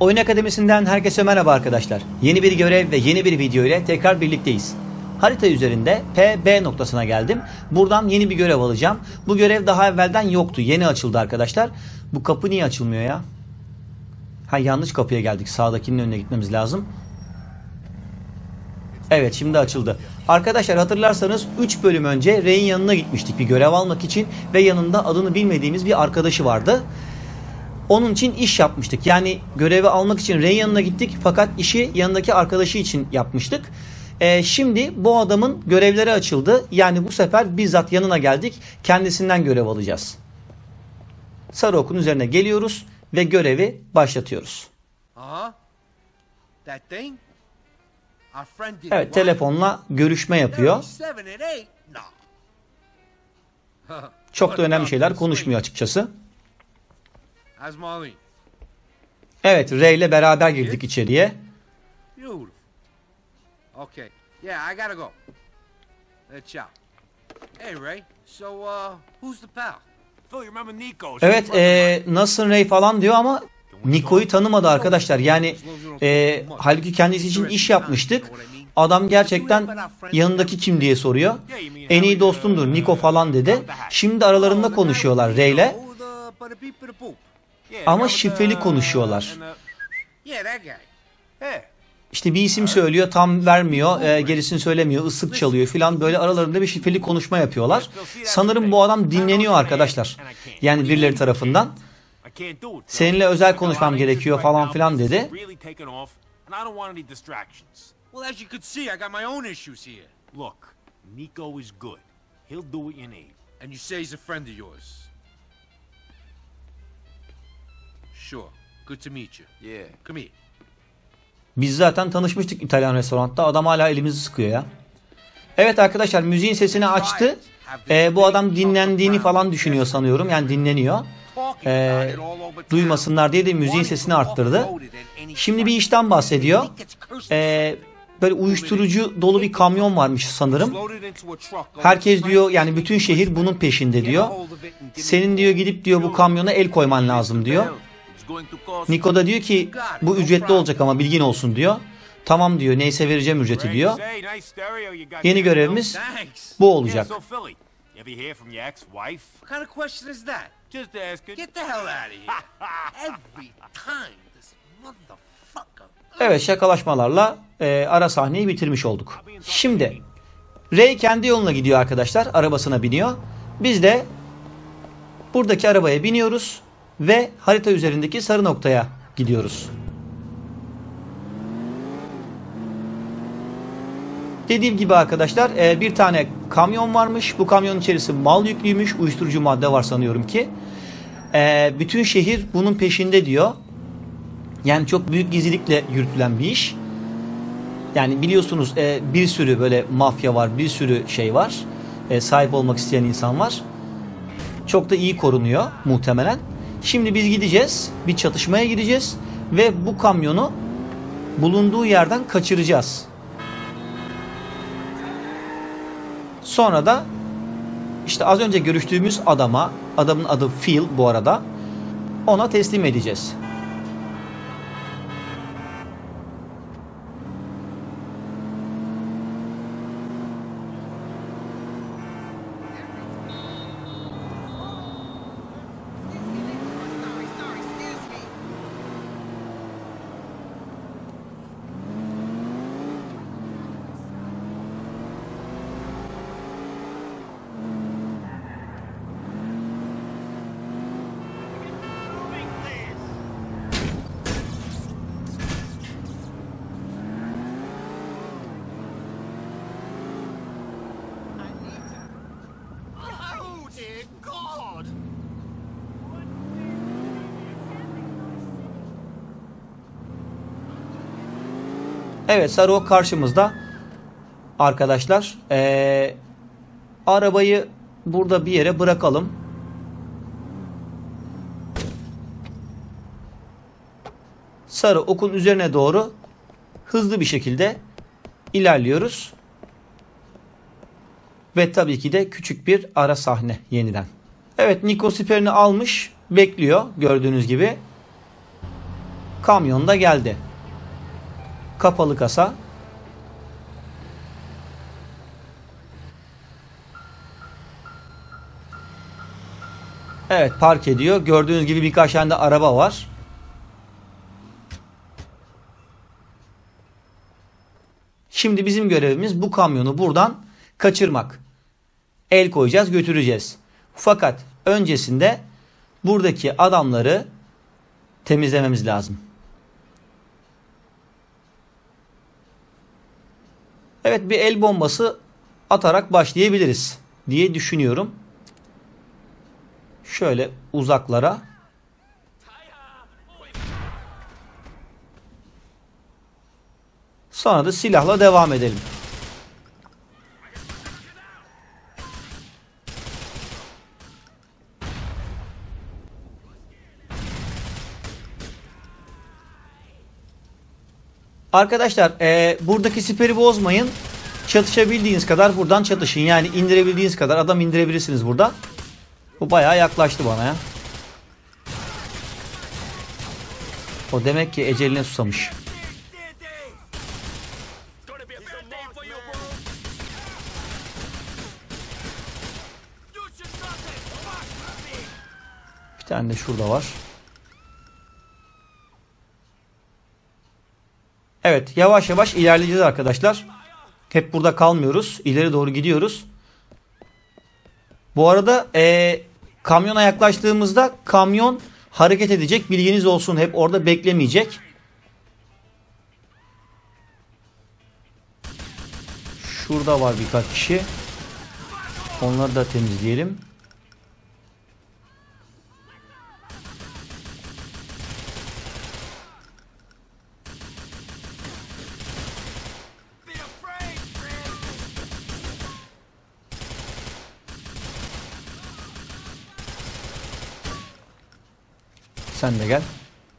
Oyun Akademisi'nden herkese merhaba arkadaşlar. Yeni bir görev ve yeni bir video ile tekrar birlikteyiz. Harita üzerinde PB noktasına geldim. Buradan yeni bir görev alacağım. Bu görev daha evvelden yoktu. Yeni açıldı arkadaşlar. Bu kapı niye açılmıyor ya? Ha, yanlış kapıya geldik. Sağdakinin önüne gitmemiz lazım. Evet, şimdi açıldı. Arkadaşlar hatırlarsanız 3 bölüm önce Ray'in yanına gitmiştik bir görev almak için. Ve yanında adını bilmediğimiz bir arkadaşı vardı. Onun için iş yapmıştık. Yani görevi almak için Ray'in yanına gittik. Fakat işi yanındaki arkadaşı için yapmıştık. Şimdi bu adamın görevleri açıldı. Yani bu sefer bizzat yanına geldik. Kendisinden görev alacağız. Sarı okun üzerine geliyoruz ve görevi başlatıyoruz. Evet, telefonla görüşme yapıyor. Çok da önemli şeyler konuşmuyor açıkçası. Evet, Ray ile beraber girdik içeriye. Okay. Yeah, I gotta go. Ciao. Hey Ray. So who's the pal? Phil, you remember Nico? Evet, nasılsın Ray falan diyor ama Nico'yu tanımadı arkadaşlar. Yani halbuki kendisi için iş yapmıştık. Adam gerçekten yanındaki kim diye soruyor. En iyi dostumdur Nico falan dedi. Şimdi aralarında konuşuyorlar Ray ile. Ama şifreli konuşuyorlar. İşte bir isim söylüyor, tam vermiyor, gerisini söylemiyor, ıslık çalıyor filan, böyle aralarında bir şifreli konuşma yapıyorlar. Sanırım bu adam dinleniyor arkadaşlar. Yani birileri tarafından. Seninle özel konuşmam gerekiyor falan filan dedi. Look, Nico is good. He'll do what you need. And you say he's a friend of yours. Sure. Good to meet you. Yeah. Come here. Biz zaten tanışmıştık İtalyan restoranda. Adam hala elimizi sıkıyor ya. Evet arkadaşlar, müziğin sesini açtı. Bu adam dinlendiğini falan düşünüyor sanıyorum. Yani dinleniyor. Duymasınlar diye de müziğin sesini arttırdı. Şimdi bir işten bahsediyor. Böyle uyuşturucu dolu bir kamyon varmış sanırım. Herkes diyor, yani bütün şehir bunun peşinde diyor. Senin diyor gidip diyor bu kamyona el koyman lazım diyor. Nico da diyor ki bu ücretli olacak ama bilgin olsun diyor. Tamam diyor, neyse vereceğim ücreti diyor. Yeni görevimiz bu olacak. Evet, şakalaşmalarla ara sahneyi bitirmiş olduk. Şimdi Ray kendi yoluna gidiyor arkadaşlar. Arabasına biniyor. Biz de buradaki arabaya biniyoruz ve harita üzerindeki sarı noktaya gidiyoruz. Dediğim gibi arkadaşlar, bir tane kamyon varmış. Bu kamyonun içerisi mal yüklüymüş. Uyuşturucu madde var sanıyorum ki. Bütün şehir bunun peşinde diyor. Yani çok büyük gizlilikle yürütülen bir iş. Yani biliyorsunuz bir sürü böyle mafya var. Bir sürü şey var. Sahip olmak isteyen insan var. Çok da iyi korunuyor muhtemelen. Şimdi biz gideceğiz. Bir çatışmaya gideceğiz. Ve bu kamyonu bulunduğu yerden kaçıracağız. Sonra da işte az önce görüştüğümüz adama, adamın adı Phil bu arada, ona teslim edeceğiz. Evet, sarı ok karşımızda arkadaşlar. Arabayı burada bir yere bırakalım. Sarı okun üzerine doğru hızlı bir şekilde ilerliyoruz. Ve tabii ki de küçük bir ara sahne yeniden. Evet, Nico siperini almış, bekliyor gördüğünüz gibi. Kamyon da geldi. Kapalı kasa. Evet, park ediyor. Gördüğünüz gibi birkaç tane de araba var. Şimdi bizim görevimiz bu kamyonu buradan kaçırmak. El koyacağız, götüreceğiz. Fakat öncesinde buradaki adamları temizlememiz lazım. Evet, bir el bombası atarak başlayabiliriz diye düşünüyorum. Şöyle uzaklara. Sonra da silahla devam edelim. Arkadaşlar buradaki siperi bozmayın. Çatışabildiğiniz kadar buradan çatışın. Yani indirebildiğiniz kadar adam indirebilirsiniz burada. Bu bayağı yaklaştı bana ya. O demek ki eceline susamış. Bir tane de şurada var. Evet, yavaş yavaş ilerleyeceğiz arkadaşlar. Hep burada kalmıyoruz. İleri doğru gidiyoruz. Bu arada kamyona yaklaştığımızda kamyon hareket edecek. Bilginiz olsun. Hep orada beklemeyecek. Şurada var birkaç kişi. Onları da temizleyelim. Sen de gel.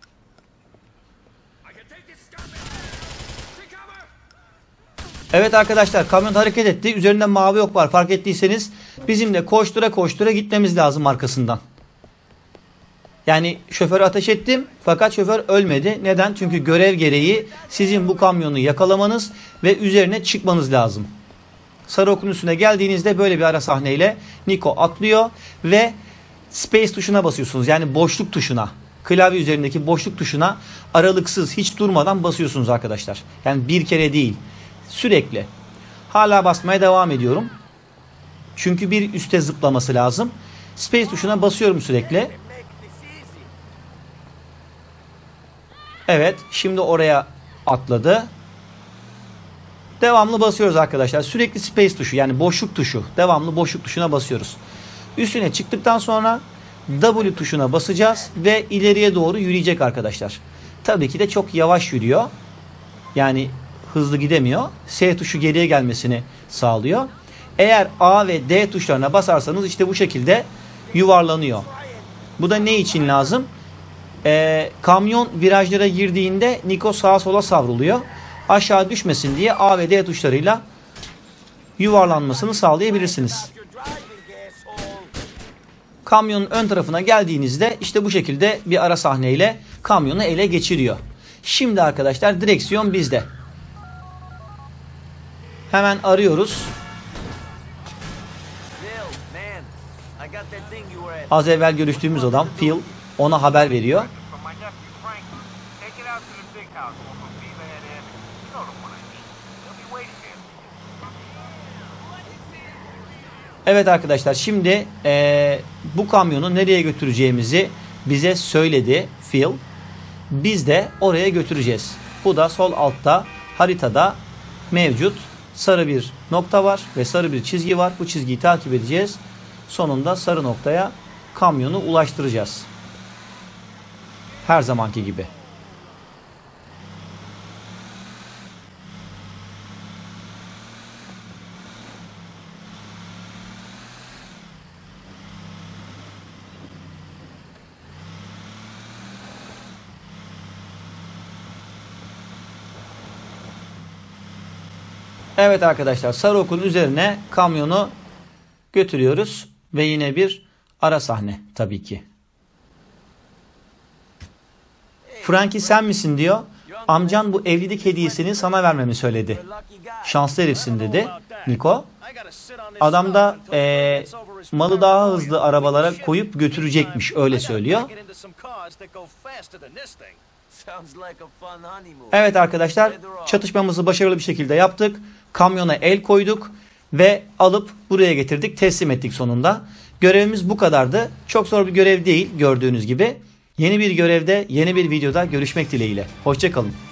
Evet arkadaşlar, kamyon hareket etti. Üzerinde mavi ok var. Fark ettiyseniz bizim de koştura koştura gitmemiz lazım arkasından. Yani şoförü ateş ettim fakat şoför ölmedi. Neden? Çünkü görev gereği sizin bu kamyonu yakalamanız ve üzerine çıkmanız lazım. Sarı okun üstüne geldiğinizde böyle bir ara sahneyle Niko atlıyor ve space tuşuna basıyorsunuz. Yani boşluk tuşuna. Klavye üzerindeki boşluk tuşuna aralıksız, hiç durmadan basıyorsunuz arkadaşlar. Yani bir kere değil, sürekli. Hala basmaya devam ediyorum. Çünkü bir üste zıplaması lazım. Space tuşuna basıyorum sürekli. Evet, şimdi oraya atladı. Devamlı basıyoruz arkadaşlar. Sürekli space tuşu, yani boşluk tuşu. Devamlı boşluk tuşuna basıyoruz. Üstüne çıktıktan sonra W tuşuna basacağız ve ileriye doğru yürüyecek arkadaşlar. Tabii ki de çok yavaş yürüyor. Yani hızlı gidemiyor. S tuşu geriye gelmesini sağlıyor. Eğer A ve D tuşlarına basarsanız işte bu şekilde yuvarlanıyor. Bu da ne için lazım? Kamyon virajlara girdiğinde Niko sağa sola savruluyor. Aşağı düşmesin diye A ve D tuşlarıyla yuvarlanmasını sağlayabilirsiniz. Kamyonun ön tarafına geldiğinizde işte bu şekilde bir ara sahneyle kamyonu ele geçiriyor. Şimdi arkadaşlar direksiyon bizde. Hemen arıyoruz. Az evvel görüştüğümüz adam Phil ona haber veriyor. Evet arkadaşlar, şimdi bu kamyonu nereye götüreceğimizi bize söyledi Phil. Biz de oraya götüreceğiz. Bu da sol altta haritada mevcut sarı bir nokta var ve sarı bir çizgi var. Bu çizgiyi takip edeceğiz. Sonunda sarı noktaya kamyonu ulaştıracağız. Her zamanki gibi. Evet arkadaşlar, sarı okun üzerine kamyonu götürüyoruz ve yine bir ara sahne tabii ki. Frankie sen misin diyor. Amcan bu evlilik hediyesini sana vermemi söyledi. Şanslı herifsin dedi Niko. Adam da malı daha hızlı arabalara koyup götürecekmiş, öyle söylüyor. Evet arkadaşlar, çatışmamızı başarılı bir şekilde yaptık. Kamyona el koyduk ve alıp buraya getirdik, teslim ettik sonunda. Görevimiz bu kadardı. Çok zor bir görev değil gördüğünüz gibi. Yeni bir görevde, yeni bir videoda görüşmek dileğiyle. Hoşça kalın.